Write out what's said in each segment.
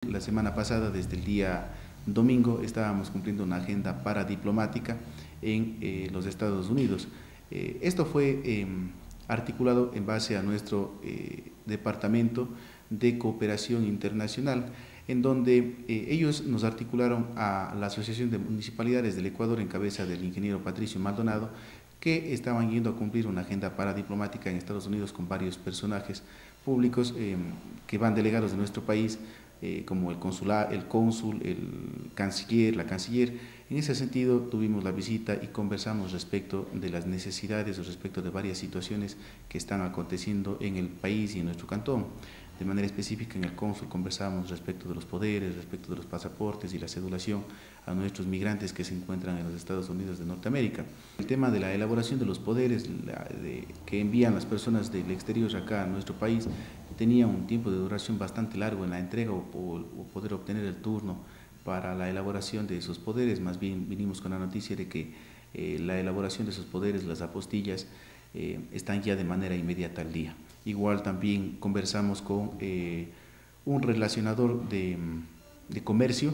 la semana pasada, desde el día domingo, estábamos cumpliendo una agenda paradiplomática en los Estados Unidos. Esto fue articulado en base a nuestro Departamento de Cooperación Internacional, en donde ellos nos articularon a la Asociación de Municipalidades del Ecuador en cabeza del ingeniero Patricio Maldonado, que estaban yendo a cumplir una agenda paradiplomática en Estados Unidos con varios personajes públicos que van delegados de nuestro país, como el cónsul, el canciller, la canciller. En ese sentido tuvimos la visita y conversamos respecto de las necesidades o respecto de varias situaciones que están aconteciendo en el país y en nuestro cantón. De manera específica, en el cónsul conversamos respecto de los poderes, respecto de los pasaportes y la cedulación a nuestros migrantes que se encuentran en los Estados Unidos de Norteamérica. El tema de la elaboración de los poderes que envían las personas del exterior acá a nuestro país tenía un tiempo de duración bastante largo en la entrega o poder obtener el turno para la elaboración de esos poderes. Más bien vinimos con la noticia de que la elaboración de esos poderes, las apostillas, están ya de manera inmediata al día. Igual también conversamos con un relacionador de comercio,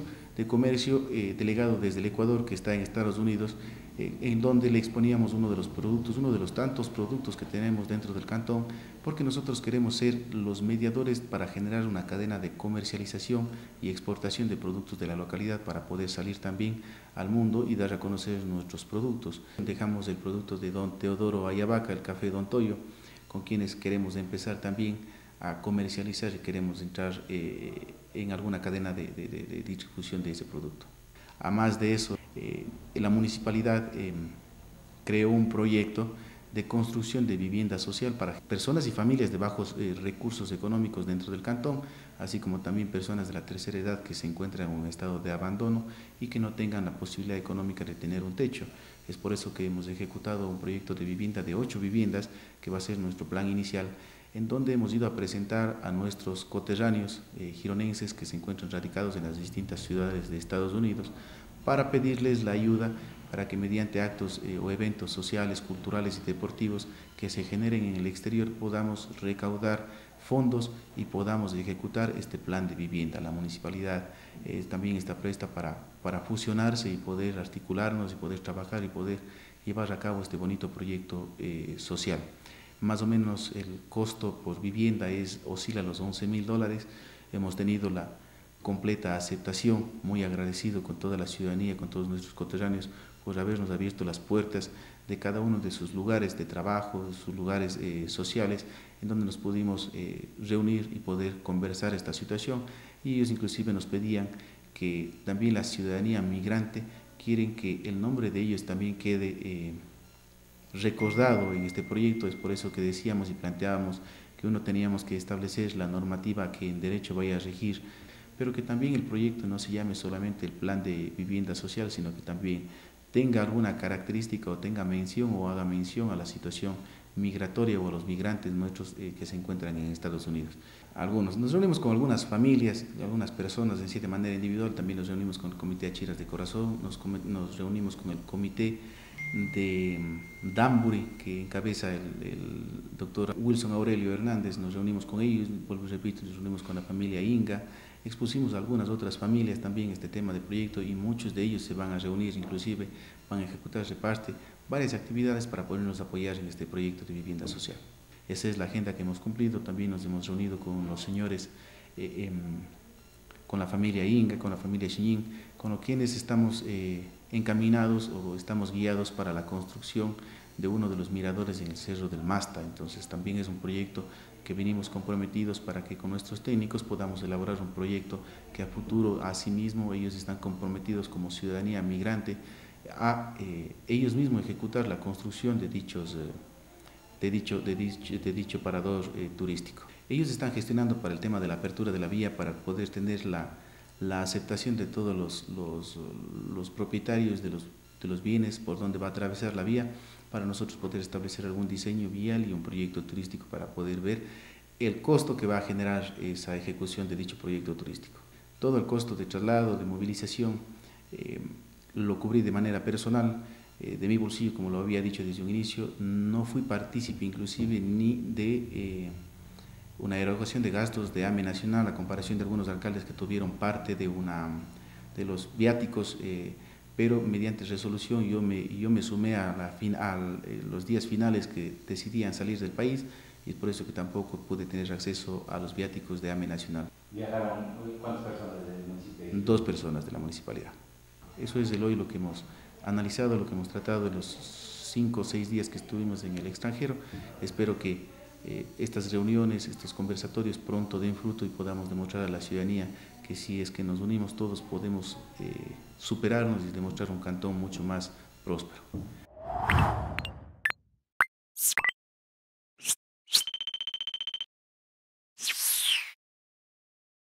delegado desde el Ecuador, que está en Estados Unidos, en donde le exponíamos uno de los tantos productos que tenemos dentro del cantón, porque nosotros queremos ser los mediadores para generar una cadena de comercialización y exportación de productos de la localidad para poder salir también al mundo y dar a conocer nuestros productos. Dejamos el producto de don Teodoro Ayabaca, el café Don Toyo, con quienes queremos empezar también a comercializar y queremos entrar en alguna cadena de distribución de ese producto. A más de eso, la municipalidad creó un proyecto de construcción de vivienda social para personas y familias de bajos recursos económicos dentro del cantón, así como también personas de la tercera edad que se encuentran en un estado de abandono y que no tengan la posibilidad económica de tener un techo. Es por eso que hemos ejecutado un proyecto de vivienda de 8 viviendas, que va a ser nuestro plan inicial, en donde hemos ido a presentar a nuestros coterráneos gironenses que se encuentran radicados en las distintas ciudades de Estados Unidos, para pedirles la ayuda para que mediante actos o eventos sociales, culturales y deportivos que se generen en el exterior podamos recaudar fondos y podamos ejecutar este plan de vivienda. La municipalidad también está presta para fusionarse y poder articularnos y poder trabajar y poder llevar a cabo este bonito proyecto social. Más o menos el costo por vivienda oscila a los $11.000. Hemos tenido la completa aceptación, muy agradecido con toda la ciudadanía, con todos nuestros coterráneos, por habernos abierto las puertas de cada uno de sus lugares de trabajo, de sus lugares sociales, en donde nos pudimos reunir y poder conversar esta situación. Y ellos inclusive nos pedían que también la ciudadanía migrante quieren que el nombre de ellos también quede recordado en este proyecto. Es por eso que decíamos y planteábamos que teníamos que establecer la normativa que en derecho vaya a regir, pero que también el proyecto no se llame solamente el plan de vivienda social, sino que también tenga alguna característica o tenga mención o haga mención a la situación migratoria o a los migrantes nuestros que se encuentran en Estados Unidos. Nos reunimos con algunas familias, algunas personas en sí de manera individual, también nos reunimos con el Comité Achiras de Corazón, nos reunimos con el Comité de Danbury, que encabeza el doctor Wilson Aurelio Hernández. Nos reunimos con ellos, vuelvo y repito, nos reunimos con la familia Inga, expusimos a algunas otras familias también este tema de proyecto y muchos de ellos se van a reunir, inclusive van a ejecutarse varias actividades para podernos apoyar en este proyecto de vivienda social. Esa es la agenda que hemos cumplido. También nos hemos reunido con los señores, con la familia Inga, con la familia Xiñín, con los quienes estamos encaminados o estamos guiados para la construcción de uno de los miradores en el Cerro del Masta. Entonces también es un proyecto que venimos comprometidos para que con nuestros técnicos podamos elaborar un proyecto que a futuro, asimismo, ellos están comprometidos como ciudadanía migrante a ellos mismos ejecutar la construcción de dicho parador turístico. Ellos están gestionando para el tema de la apertura de la vía para poder tener la aceptación de todos los propietarios de los bienes por donde va a atravesar la vía, para nosotros poder establecer algún diseño vial y un proyecto turístico para poder ver el costo que va a generar esa ejecución de dicho proyecto turístico. Todo el costo de traslado, de movilización, lo cubrí de manera personal, de mi bolsillo, como lo había dicho desde un inicio. No fui partícipe inclusive ni de una erogación de gastos de AME Nacional a comparación de algunos alcaldes que tuvieron parte de los viáticos, pero mediante resolución yo me sumé a los días finales que decidían salir del país, y es por eso que tampoco pude tener acceso a los viáticos de AME Nacional. ¿Viajaron cuántas personas del municipio? 2 personas de la municipalidad. Eso es hoy lo que hemos analizado, lo que hemos tratado en los 5 o 6 días que estuvimos en el extranjero. Espero que estas reuniones, estos conversatorios pronto den fruto y podamos demostrar a la ciudadanía que si es que nos unimos todos podemos superarnos y demostrar un cantón mucho más próspero.